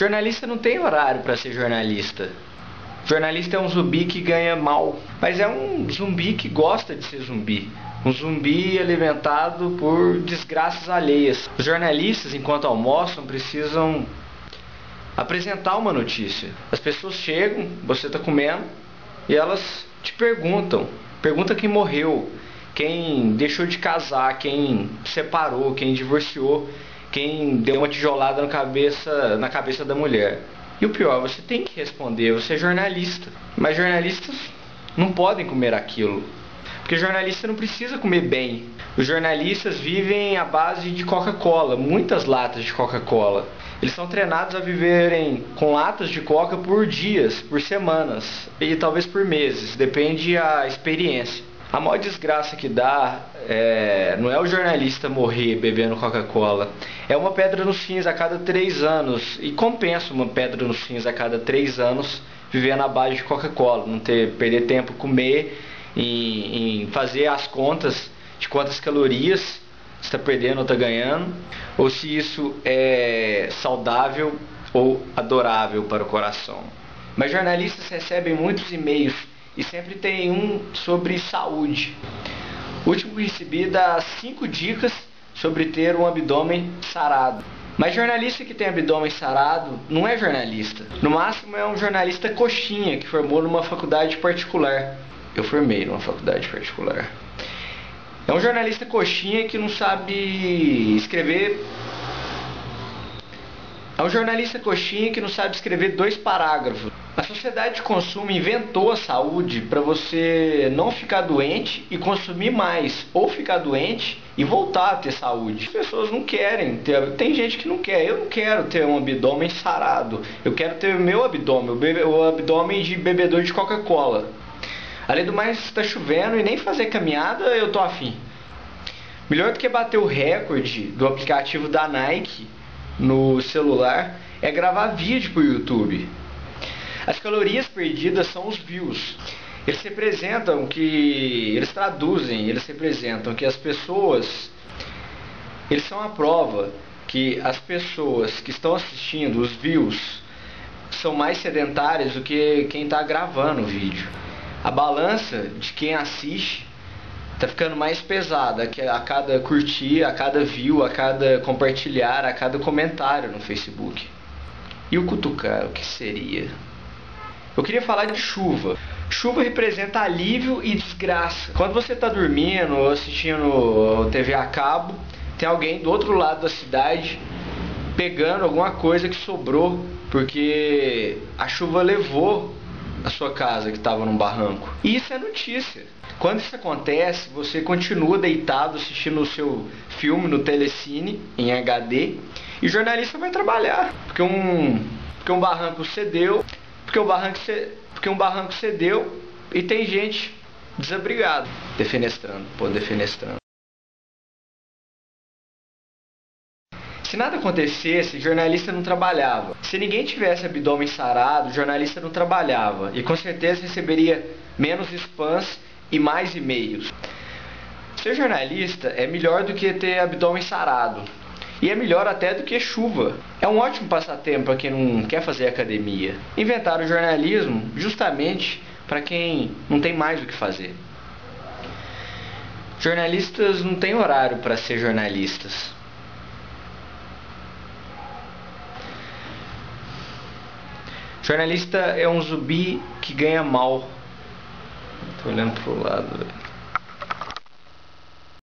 Jornalista não tem horário para ser jornalista. Jornalista é um zumbi que ganha mal, mas é um zumbi que gosta de ser zumbi. Um zumbi alimentado por desgraças alheias. Os jornalistas, enquanto almoçam, precisam apresentar uma notícia. As pessoas chegam, você está comendo, e elas te perguntam. Pergunta quem morreu, quem deixou de casar, quem separou, quem divorciou, quem deu uma tijolada na cabeça da mulher. E o pior, você tem que responder, você é jornalista. Mas jornalistas não podem comer aquilo. Porque jornalista não precisa comer bem. Os jornalistas vivem à base de Coca-Cola, muitas latas de Coca-Cola. Eles são treinados a viverem com latas de Coca por dias, por semanas e talvez por meses, depende da experiência. A maior desgraça que dá não é o jornalista morrer bebendo Coca-Cola, é uma pedra nos rins a cada 3 anos, e compensa uma pedra nos rins a cada 3 anos viver na base de Coca-Cola, não perder tempo comer, em fazer as contas de quantas calorias está perdendo ou está ganhando, ou se isso é saudável ou adorável para o coração. Mas jornalistas recebem muitos e-mails e sempre tem um sobre saúde. O último que recebi dá 5 dicas sobre ter um abdômen sarado. Mas jornalista que tem abdômen sarado não é jornalista. No máximo é um jornalista coxinha que formou numa faculdade particular. Eu formei numa faculdade particular. É um jornalista coxinha que não sabe escrever. É um jornalista coxinha que não sabe escrever 2 parágrafos. A sociedade de consumo inventou a saúde para você não ficar doente e consumir mais, ou ficar doente e voltar a ter saúde. As pessoas não querem ter, tem gente que não quer. Eu não quero ter um abdômen sarado. Eu quero ter o meu abdômen, o abdômen de bebedor de Coca-Cola. Além do mais, está chovendo e nem fazer caminhada eu tô afim. Melhor do que bater o recorde do aplicativo da Nike no celular é gravar vídeo para o YouTube. As calorias perdidas são os views. Eles representam que... Eles traduzem, eles representam que as pessoas... Eles são a prova que as pessoas que estão assistindo, os views, são mais sedentárias do que quem está gravando o vídeo. A balança de quem assiste está ficando mais pesada a cada curtir, a cada view, a cada compartilhar, a cada comentário no Facebook. E o cutucar, o que seria? Eu queria falar de chuva. Chuva representa alívio e desgraça. Quando você está dormindo ou assistindo TV a cabo, tem alguém do outro lado da cidade pegando alguma coisa que sobrou porque a chuva levou a sua casa que estava num barranco. E isso é notícia. Quando isso acontece, você continua deitado assistindo o seu filme no telecine em HD e o jornalista vai trabalhar porque um barranco cedeu. Porque um barranco cedeu e tem gente desabrigada, defenestrando. Se nada acontecesse, jornalista não trabalhava. Se ninguém tivesse abdômen sarado, jornalista não trabalhava. E com certeza receberia menos spams e mais e-mails. Ser jornalista é melhor do que ter abdômen sarado. E é melhor até do que chuva. É um ótimo passatempo para quem não quer fazer academia. Inventaram o jornalismo justamente para quem não tem mais o que fazer. Jornalistas não têm horário para ser jornalistas. Jornalista é um zumbi que ganha mal. Tô olhando pro lado, velho.